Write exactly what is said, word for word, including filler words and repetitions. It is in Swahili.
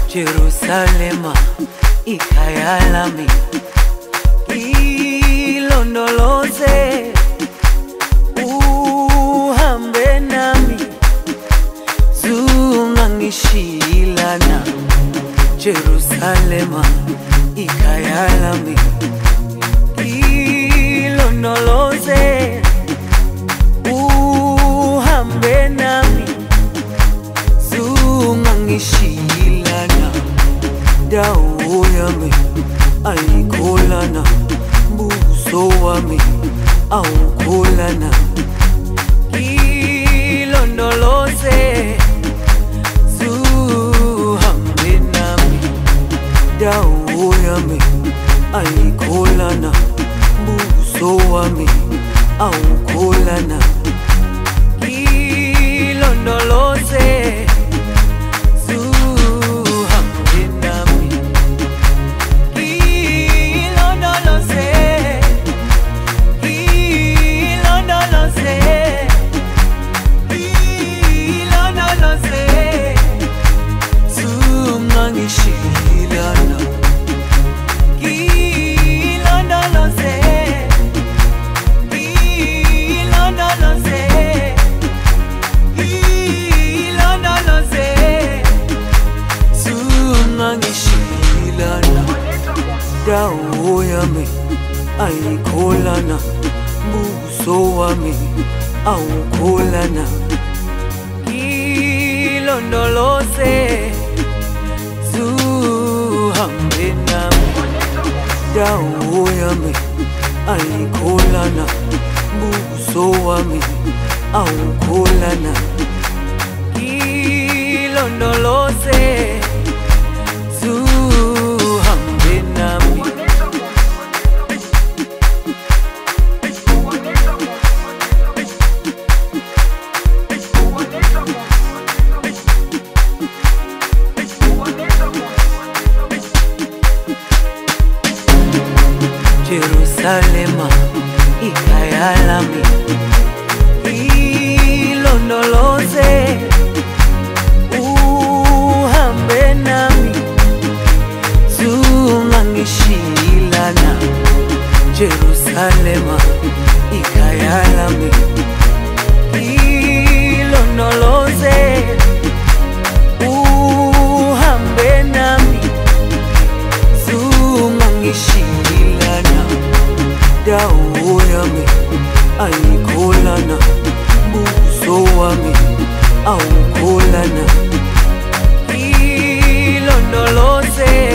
Jerusalema ikhaya lami, ilondoloze uhambe nami, zungangishilana. Jerusalema ikhaya lami, ilondoloze uhambe nami, zungangishilana. Dawo yami ayikholana, buso wami awukholana. Ilondoloze zuhambe nami, dawo yami ayikholana, buso wami awukholana. Ilondoloze dawo yami ayikholana, buso wami awukholana. Ilondoloze zuhambe nami, dawo yami ayikholana, buso wami awukholana. Ilondoloze zuhambe nami. Jerusalema ikhaya lami, ilondoloze uhambe nami, zungangishilana. Jerusalema ikhaya lami, ilondoloze uhambe nami, zungangishilana. Dawo yami ayikholana, buso wami awukholana. Ilondoloze